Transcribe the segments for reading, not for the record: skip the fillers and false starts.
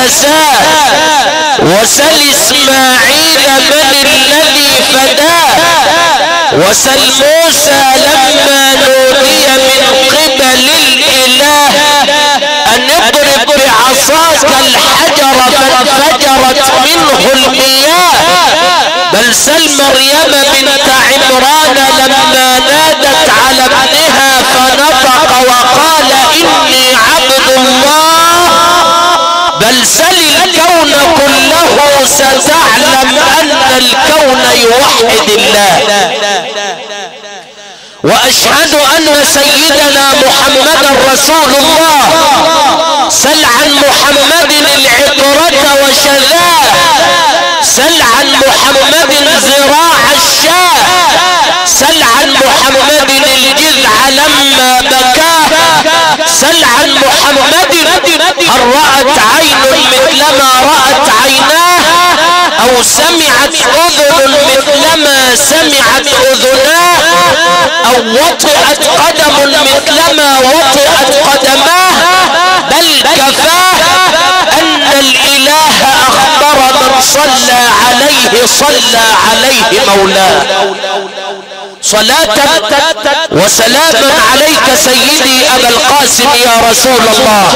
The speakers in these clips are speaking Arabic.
كساه، وسل إسماعيل من الذي فداه، وسل موسى لما نودي من قبل الإله أن اضرب بعصاك الحجر فانفجرت منه المياه. بل سل مريم بنت عمران لما نادت على ابنها فنطق وقال إني عبد الله. بل سل الكون كله ستعلم أن الكون يوحد الله. وأشهد أن سيدنا محمد رسول الله. سل عن محمد العطرة وشذاه، سل عن محمد زراع الشاه، سل عن محمد الجذع لما بكاه، سل عن محمد هل رأت عين مثلما رأت عيناه، أو سمعت أذن مثلما سمعت أذناه، أو وطئت قدم مثلما وطئت قدماه. بل كفاه أن الإله أخبر من صلى عليه مولاه. صلاة وسلاما عليك سيدي أبا القاسم يا رسول الله.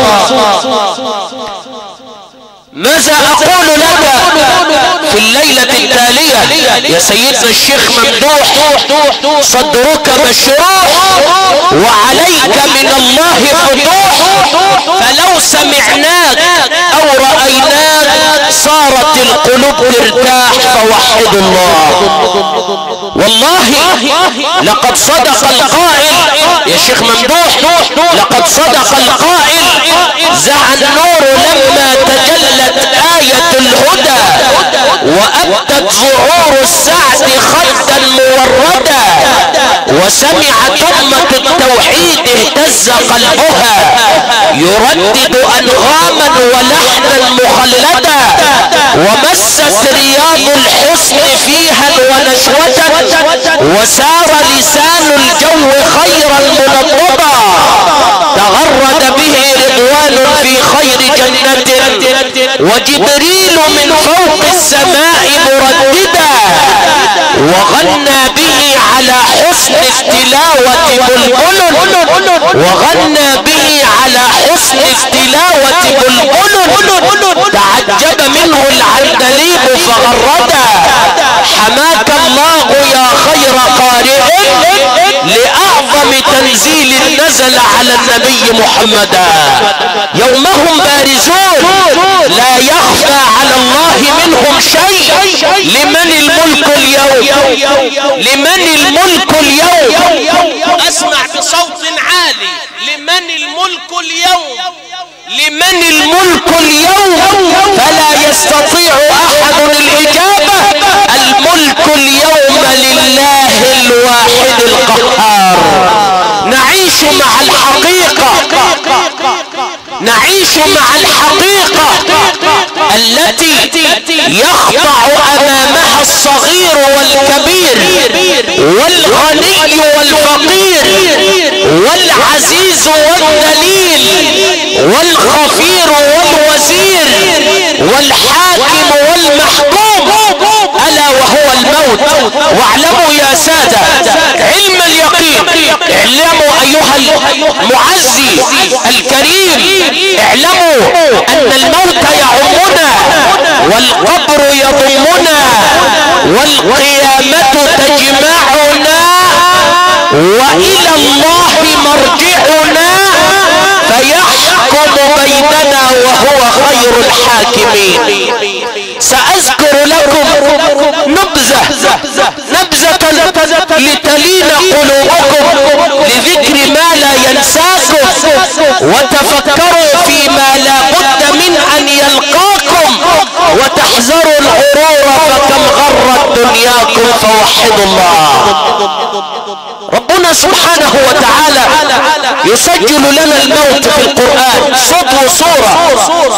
ماذا أقول لك في الليلة التالية يا سيدنا الشيخ ممدوح؟ صدرك مشروح وعليك من الله فتوح، فلو سمعناك أو رأيناك صارت القلوب ترتاح، فوحد الله. والله لقد صدق القائل يا شيخ ممدوح، لقد صدق القائل زع النور لما تجلت آية الهدى، وأبدت ظهور السعد خدا موردا، وسمعت أمة التوحيد اهتز قلبها يردد أنغاما ولحنا مخلدا، ومست رياض الحسن فيها ونشوة، وسار لسان الجو خيرا منضبا، تغرد به رضوان في خير جنة، وجبريل من فوق السماء مرددا، وغنى به على حسن التلاوة بلبل، وغنى به على حسن التلاوة بلبل، تعجب منه العندليب فغردا. حماك الله يا خير قارئ لأعظم تنزيل نزل على النبي محمدا. يومهم بارزون لا يخفى على الله منهم شيء. لمن الملك اليوم؟ لمن الملك اليوم؟ اسمع بصوت عالي. لمن الملك اليوم؟ لمن الملك اليوم؟ فلا يستطيع احد الاجابة. الملك اليوم لله الواحد القهار. نعيش مع الحقيقة، نعيش مع الحقيقة التي يخضع امامها الصغير والكبير، والغني والفقير، والعزيز والذليل، والخفير والوزير، والحاكم والمحكوم، الا وهو الموت. واعلموا يا سادة علم اليقين، اعلموا ايها المعزي الكريم، اعلموا ان الموت يعمنا، والقبر يضمنا، والقيامة تجمعنا، والى الله مرجعنا، فيحكم بيننا وهو خير الحاكمين. سأذكر لكم نبذة لتلين قلوبكم لذكر ما لا ينساكم، وتفكروا فيما لا بد من أن يلقاكم، وتحذروا الغرور فكم غرت دنياكم، فوحدوا الله. ربنا سبحانه وتعالى يسجل لنا الموت في القرآن صوت وصورة.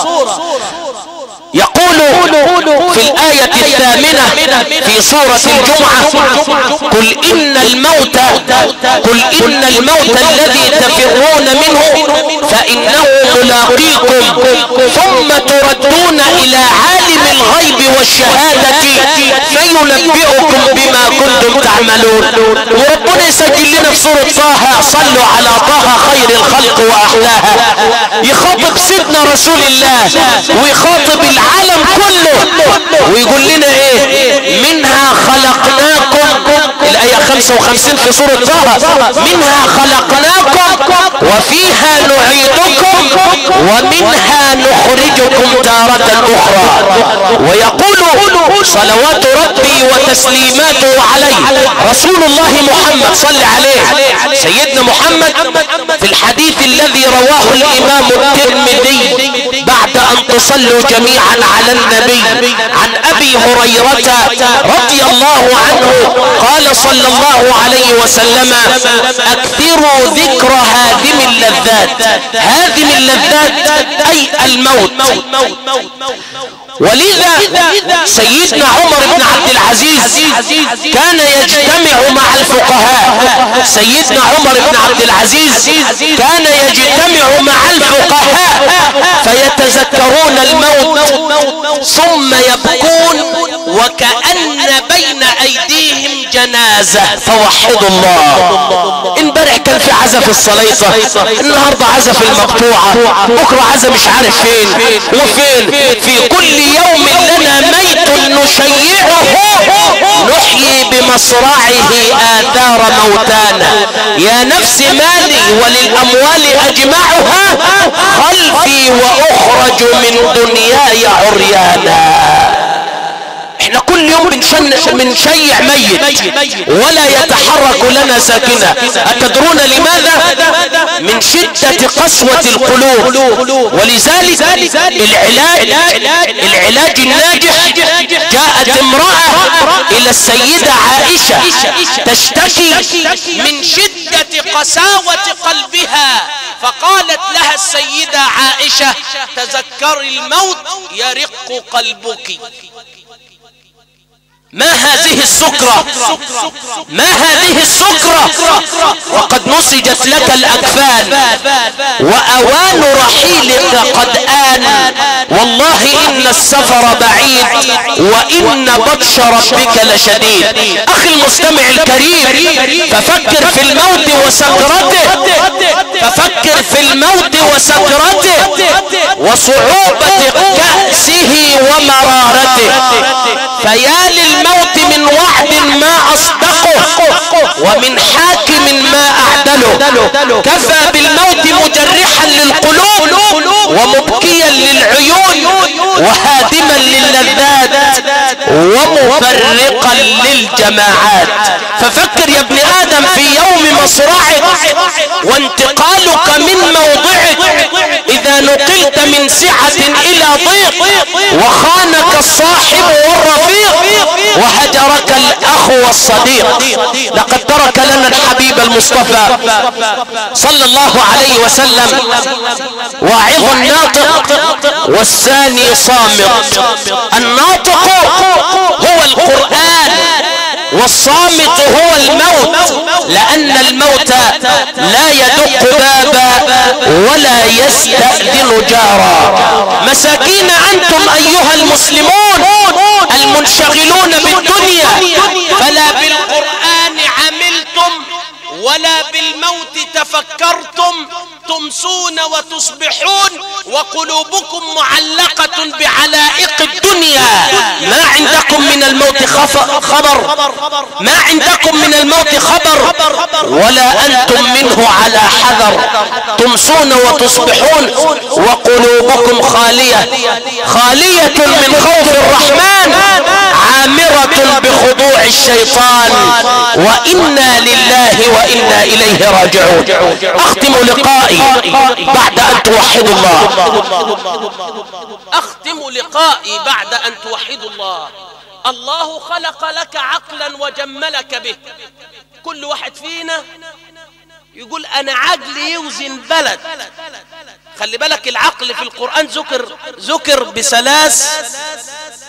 يقول في الآية الثامنة في سورة الجمعة: قل إن الموت الذي تفرون منه فإنه ملاقيكم ثم تردون إلى عالم الغيب والشهادة فينبئكم بما كنتم تعملون. وربنا يسجل لنا في سورة طه: صلوا على طه خير الخلق وأحلاها. يخاطب سيدنا رسول الله ويخاطب العالم كله ويقول لنا ايه؟ منها خلقناكم، الآية 55 في سورة طه: منها خلقناكم وفيها نعيدكم ومنها نخرجكم تارة أخرى. ويقول صلوات ربي وتسليماته عليه رسول الله محمد صلى عليه سيدنا محمد في الحديث الذي رواه الإمام الترمذي: بعد أن تصلوا جميعا على النبي، عن أبي هريرة رضي الله عنه قال صلى الله عليه وسلم: أكثروا ذكر هادم اللذات. هادم اللذات أي الموت. ولذا سيدنا عمر بن عبد العزيز كان يجتمع مع الفقهاء. سيدنا عمر بن عبد العزيز كان يجتمع مع الفقهاء فيتذكرون الموت ثم يبكون وكأن بين أيديهم جنازة. فوحدوا الله. امبارح كان في عزا في الصليطة، النهاردة عزا في المقطوعة، بكرة عزا مش عارف فين وفين. في كل يوم لنا ميت نشيعه نحيي بمصرعه آثار موتانا. يا نفس مالي وللأموال أجمعها خلفي وأخرج من دنياي عريانا. احنا كل يوم بنشيع ميت ولا يتحرك لنا ساكنة. أتدرون لماذا؟ من شدة قسوة القلوب. ولذلك العلاج الناجح: جاءت امرأة إلى السيدة عائشة تشتكي من شدة قساوة قلبها، فقالت لها السيدة عائشة: تذكري الموت يرق قلبك. ما هذه السكرة؟ ما هذه السكرة؟ وقد نسجت لك الأكفان وأوان رحيلك قد آن. والله إن السفر بعيد وإن بطش ربك لشديد. أخي المستمع الكريم، ففكر في الموت وسكرته، ففكر في الموت وسكرته وصعوبة كأسه ومرارته. فيا للموت من وعد ما أصدقه ومن حاكم ما أعدله. كفى بالموت مجرحا للقلوب ومبكيا للعيون وهادما للذات ومفرقا للجماعات. ففكر يا ابن آدم في يوم مصرعك وانتقالك من موضعك، إذا نقلت من سعة إلى ضيق وخانك الصاحب والرفيق وهجرك الأخ والصديق. لقد ترك لنا الحبيب المصطفى صلى الله عليه وسلم واعظ ناطق والثاني صامت. الناطق هو القرآن والصامت هو الموت، لأن الموت لا يدق بابا ولا يستأذن جارا. مساكين أنتم أيها المسلمون المنشغلون بالدنيا، فلا بالقرآن عملتم ولا بالموت تفكرتم. تمسون وتصبحون وقلوبكم معلقة بعلائق الدنيا. ما عندكم من الموت خبر، ما عندكم من الموت خبر ولا أنتم منه على حذر. تمسون وتصبحون وقلوبكم خالية من خوف الرحمن، عامرة بخضوع الشيطان. وإنا لله وإنا إليه راجعون. أختم لقائي بعد أن توحدوا الله. أختم لقائي بعد أن توحدوا الله. الله خلق لك عقلا وجملك به. كل واحد فينا يقول أنا عقلي يوزن بلد. خلي بالك العقل في القرآن ذكر بثلاث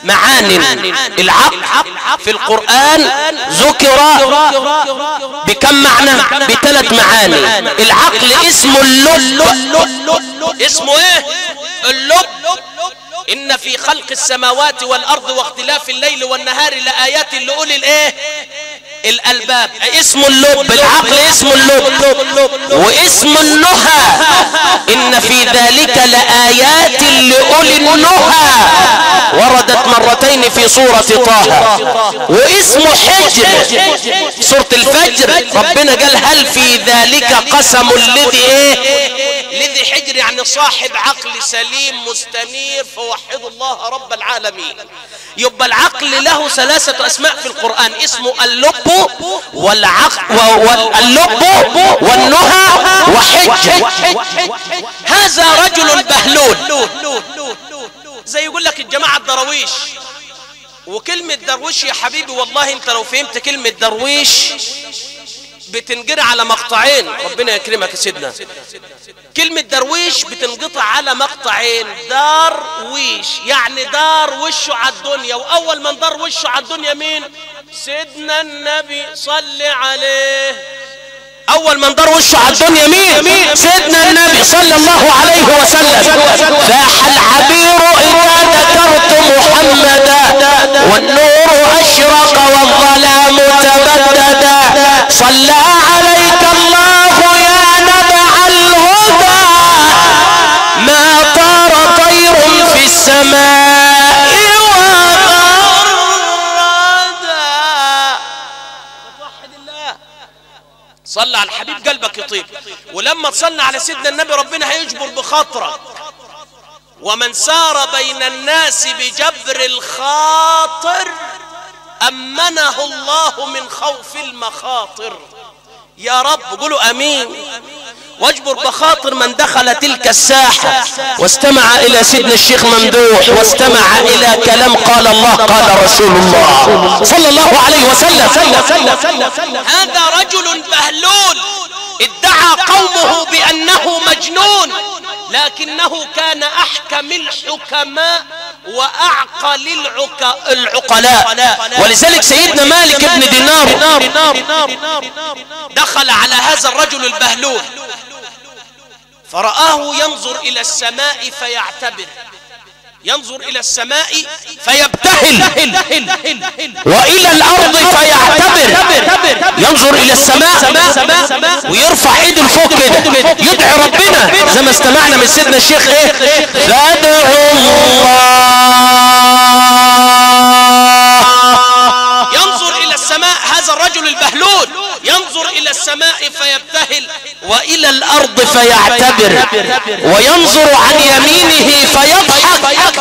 معان. العقل في القرآن ذكر بكم معنى؟ ب3 معاني. العقل اسمه اللب. اسمه ايه؟ اللب. إن في خلق السماوات والأرض واختلاف الليل والنهار لآيات لأولي الإيه؟ الألباب. اسمه اللب. العقل اسمه اللب. واسم النهى إن في ذلك لآيات لأولي النهى وردت مرتين في سورة طه. واسمه حجر سورة الفجر ربنا قال هل في ذلك قسم لذي ايه؟ لذي حجر، يعني صاحب عقل سليم مستنير فوحدوا الله رب العالمين. يبقى العقل له 3 أسماء في القرآن، اسمه اللب والعقل واللب والنهى وحجر. هذا رجل بهلول، زي يقول لك الجماعة الدرويش. وكلمة درويش يا حبيبي والله انت لو فهمت كلمة درويش بتنقطع على مقطعين. ربنا يكرمك يا سيدنا. كلمة درويش بتنقطع على مقطعين. دار ويش يعني دار وشه على الدنيا، واول من دار وشه على الدنيا مين؟ سيدنا النبي صلى عليه. اول من دار وشه على الدنيا مين؟ سيدنا النبي صلى الله عليه وسلم. فاح العبير اذا ذكرت محمدا والنور اشرق والظلام تبددا صلى عليك الله يا نبع الهدى ما طار طير في السماء وغردا. توحد الله، صلى على الحبيب قلبك يطيب. ولما تصلى على سيدنا النبي ربنا هيجبر بخاطرك. ومن سار بين الناس بجبر الخاطر أمنه الله من خوف المخاطر. يا رب قولوا امين. واجبر بخاطر من دخل تلك الساحة واستمع الى سيدنا الشيخ ممدوح واستمع الى كلام قال الله قال رسول الله صلى الله عليه وسلم. هذا رجل بهلول ادعى قومه بانه مجنون، لكنه كان احكم الحكماء واعقل العقلاء. ولذلك سيدنا مالك بن دينار دخل على هذا الرجل البهلول فرآه ينظر الى السماء فيعتبر، ينظر الى السماء فيبتهل، والى الارض فيعتبر. ينظر الى السماء ويرفع ايده لفوق كده يدعي ربنا زي ما استمعنا من سيدنا الشيخ ايه؟ فادعوا الله. ينظر الى السماء هذا الرجل البهلول، ينظر الى السماء فيبتهل والى الارض فيعتبر، وينظر عن يمينه فيضحك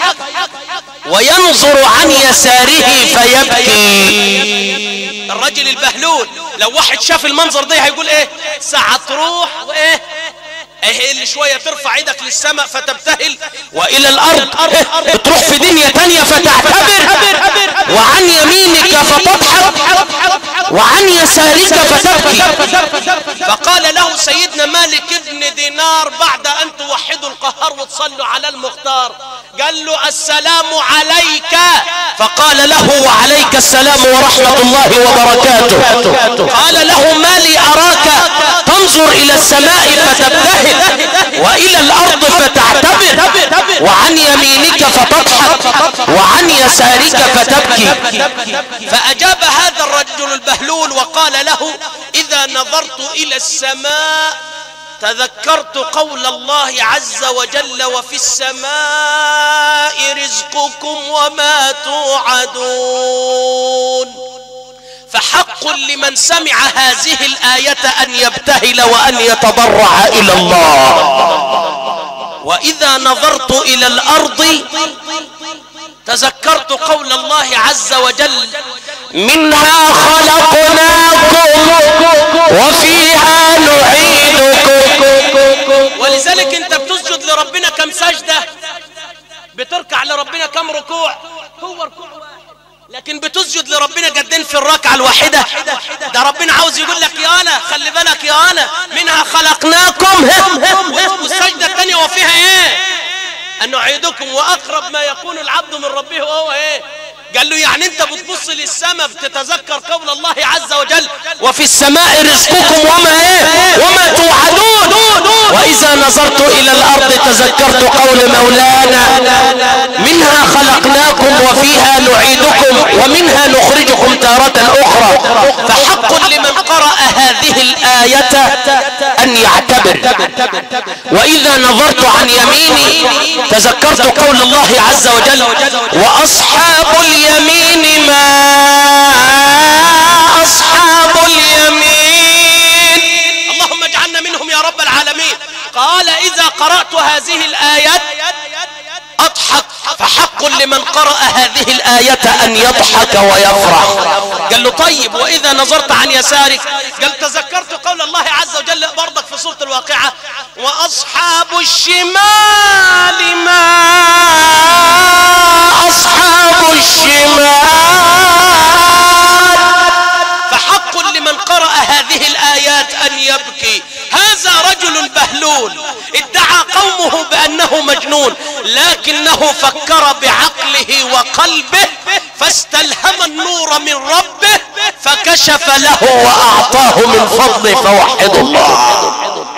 وينظر عن يساره فيبكي. الرجل البهلول لو واحد شاف المنظر ده هيقول ايه؟ ساعة تروح وايه؟ ايه اللي شوية ترفع ايدك للسماء فتبتهل والى الارض تروح في دنيا تانية فتعتبر، وعن يمينك فتضحك وعن يسارك فتبكي. فقال له سيدنا مالك بن دينار بعد ان توحدوا القهار وتصلوا على المختار، قال له السلام عليك. فقال له وعليك السلام ورحمة الله وبركاته. قال له ما لي اراك تنظر الى السماء فتبتهل والى الارض فتعتبر وعن يمينك فتضحك وعن يسارك فتبكي. فاجاب هذا الرجل البهلول وقال له اذا نظرت الى السماء تذكرت قول الله عز وجل وفي السماء رزقكم وما توعدون. فحق لمن سمع هذه الآية أن يبتهل وأن يتضرع إلى الله. وإذا نظرت إلى الأرض تذكرت قول الله عز وجل منها خلقناكم وفيها نعيدكم. ولذلك انت بتسجد لربنا كم سجدة؟ بتركع لربنا كم ركوع؟ هو ركوع واحد، لكن بتسجد لربنا قدين في الركعة الواحدة؟ ده ربنا عاوز يقول لك يا انا خلي بالك يا انا منها خلقناكم والسجدة الثانية وفيها ايه؟ أن نعيدكم وأقرب ما يكون العبد من ربه وهو إيه؟ قال له يعني أنت بتبص للسماء بتتذكر قول الله عز وجل وفي السماء رزقكم وما توعدون. وإذا نظرت إلى الأرض تذكرت قول مولانا منها خلقناكم وفيها نعيدكم ومنها نخرجكم تارة أخرى. فحق لمن قرأ هذه الآية أن يعتبر. وإذا نظرت عن يميني تذكرت قول الله عز وجل وأصحاب اليمين ما أصحاب اليمين. اللهم اجعلنا منهم يا رب العالمين. قال إذا قرأت هذه الآيات أضحك. فحق لمن قرأ هذه الآية أن يضحك ويفرح. قال له طيب وإذا نظرت عن يسارك؟ قال تذكرت قول الله عز وجل برضك في سورة الواقعة وأصحاب الشمال ما أصحاب الشمال. فحق لمن قرأ هذه الآيات أن يبكي. هذا رجل بهلول ادعى قومه بأنه مجنون لكنه فكر بعقله وقلبه فاستلهم النور من ربه فكشف له وأعطاه من فضله. فوحدوا الله.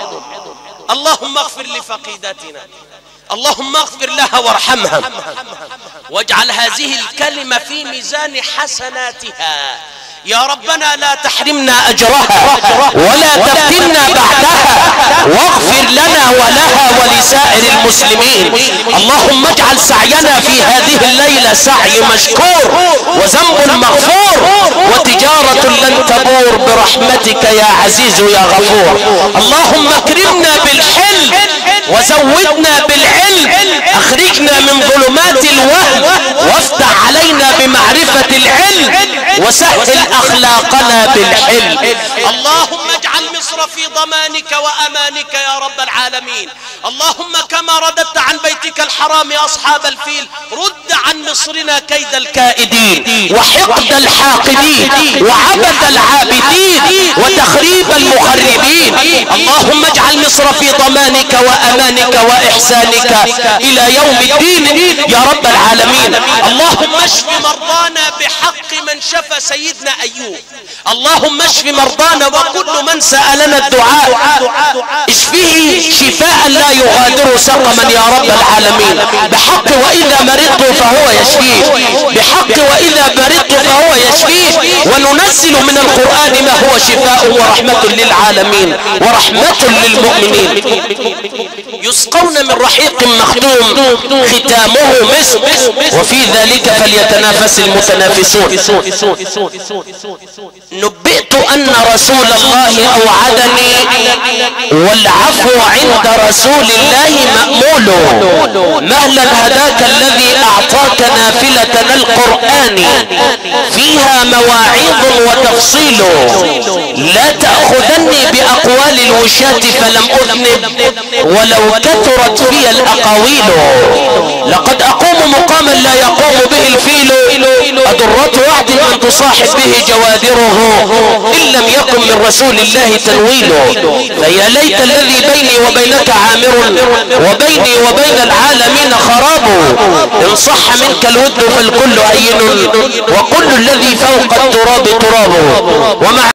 اللهم اغفر لفقيدتنا، اللهم اغفر لها وارحمها واجعل هذه الكلمة في ميزان حسناتها يا ربنا. لا تحرمنا أجرها ولا تفتنا بعدها واغفر لنا ولها ولسائر المسلمين. اللهم اجعل سعينا في هذه الليلة سعي مشكور وذنب مغفور وتجارة لن تبور برحمتك يا عزيز يا غفور. اللهم اكرمنا بالحلم وزودنا بالعلم، اخرجنا من ظلمات الوهم وافتح علينا بمعرفة العلم وسهل اخلاقنا بالحلم. اللهم اجعل مصر في ضمانك وامانك يا رب العالمين. اللهم كما رددت عن بيتك الحرام اصحاب الفيل رد عن مصرنا كيد الكائدين وحقد الحاقدين وعبث العابدين وتخريب المخربين. اللهم اجعل مصر في ضمانك وامانك واحسانك الى يوم الدين يا رب العالمين. اللهم اشف مرضانا بحق من شفى سيدنا ايوب. اللهم اشف مرضانا وكل من سألنا الدعاء اشفه شفاء لا يغادر سقما يا رب العالمين. بحق واذا مرضت فهو يشفيه، بحق واذا مرضت فهو يشفيه. وننزل من القرآن ما هو شفاء ورحمة للعالمين ورحمة للمؤمنين. يسقون من رحيق مختوم ختامه مسك وفي ذلك فليتنافس المتنافسون. نبئت ان رسول الله اوعدني والعفو عند رسول الله مأمول. مهلا هداك الذي اعطاك نافلة القرآن فيها مواعظ وتفصيل. لا تأخذني بأقوال الوشاة فلم أذنب ولو كثرت في الأقاويل. لقد أقوم مقاما لا يقوم به الفيل أضرة وعد من تصاحب به جوادره إن لم يكن من رسول الله تنويل. فيا ليت الذي بيني وبينك عامر وبيني وبين العالمين خراب. إن صح منك الود فالكل هين وكل الذي فوق التراب تراب. ومع